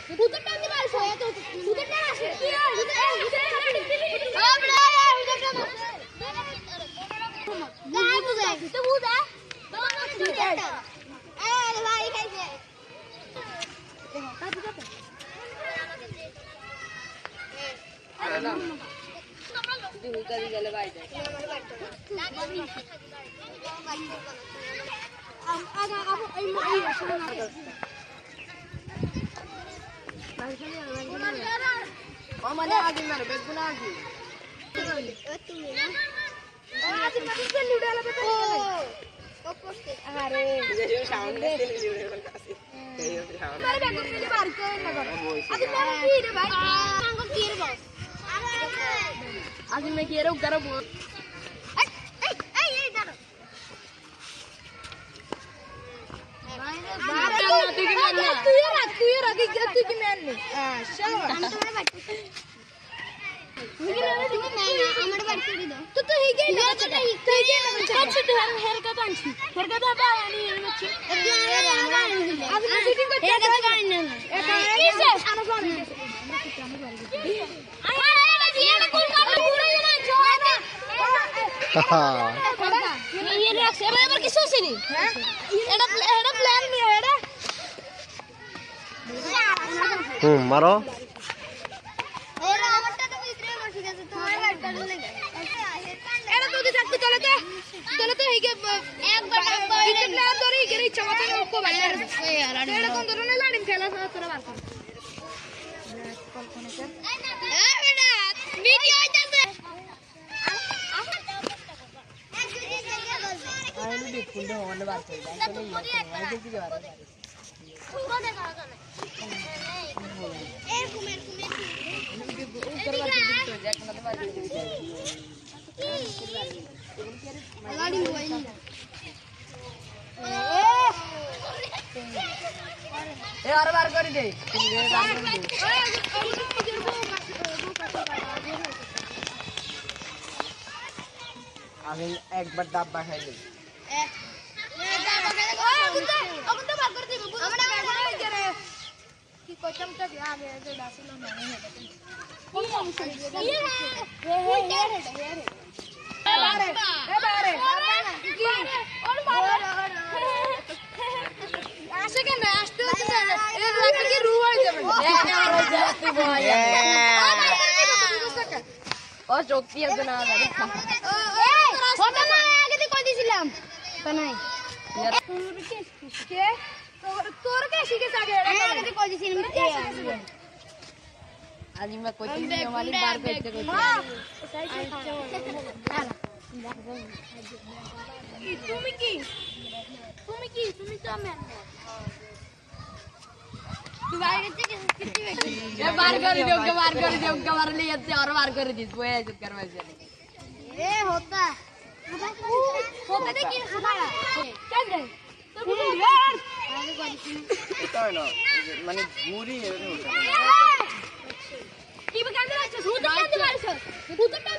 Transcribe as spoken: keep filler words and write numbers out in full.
ভূতের টান দিবা আইছো এত ভূতের টান আসে কি হয় ভূতের ভূতের আমরা ভূতের টান গায় বুঝাই তো বুঝা বাবা ভূতের টান আরে ভাই খাইছে দেখো তা বুঝা তো আরে না তুই হুদারি গেলে ভাই দেখ আগা আপু এই মাই আসলে না আমাদের আগে মেরে বেগুনা আগে তুমি না আজ মাটি কে লুডালা বেটা ও পোস্টে আরে যে সাউন্ড দে লুডালা কাছে এই সাউন্ড আরে বেগুন মিলি বার করে না করে আজ মেরে কি রে ভাই সাঙ্গ কি রে বস আজ মে কি রে উগারা বল এই এই এই দাঁড়া তুই কি মান না তুই রাখ তুই রাখ তুই কি মান নি শালা আমি তোমার বাড়ি তুই কি মান তুই মান না আমার বাড়ি করে দাও তো তুই কি না তুই কি না আচ্ছা তুই হেয়ার কাট আনছি হেয়ার কাট হবে আনি এনেছি আজ আমি শুটিং করতে হেয়ার কাট আনি না কিসে আমার বাড়ি আমার বাড়ি আয় আয় এটা দিয়ে না কোন কাম পুরো না ছোড়া ये रख से এবার কিছু আসেনি হ্যাঁ এটা এটা প্ল্যান নিয়ে এটা হুম মারো এরা আমারটা তো ভিতরে বসে গেছে তোমার গাড়িটা লেগে এটা তো থাকতে চলে তো চলে তো এই একবার একবার এটা প্ল্যান ধরে গেরে ইচ্ছা মত ওকো বাইরে এটা কোন ধরনের লাড়িম খেলা তোরা বার কর এই বেটা ভিডিও আইতাছে আইনি দেখুন তো মনে বার করে দেন চলে ইয়া করে আই দেখি যাবে পুরো দেখা গেল এই কুমের কুমের উপর বার করে দিতে দেখ না তো বার করে দিতে লাড়ি মোবাইল এ আর বার করে দে তুমি বার করে দে আমি একবার ডাব্বা খাই দেই কি কচমটা দিয়া আগে যে দাসলা না কোন সমস্যা বারে এ বারে কি ওর বারে আসে কেন আসতে হচ্ছে এর লাগে কি রু হয়ে যাবে আরে যাতে ভাই ও শক্তি আছে না জানি ওটা না আগে দিয়ে কই দিছিলাম তা নাই কে তোর কে শিখে আগে আগে দিয়ে কই দিছিলাম আজি মে কই দিন মালি বার করতে কই তুমি কি তুমি কি তুমি তো ম্যান तू बाहर कितने कितनी बैठी ये बार कर दियो के बार कर दियो के बार ले जाते और बार कर दी वो है चुप कर वैसे ए होता होता देखिए हमारा क्या दे तो बोल यार आगे कोई তাই না মানে ঘুরি এর ওটা কি বকান্দে আছে ভূত কান্দে আছে ভূত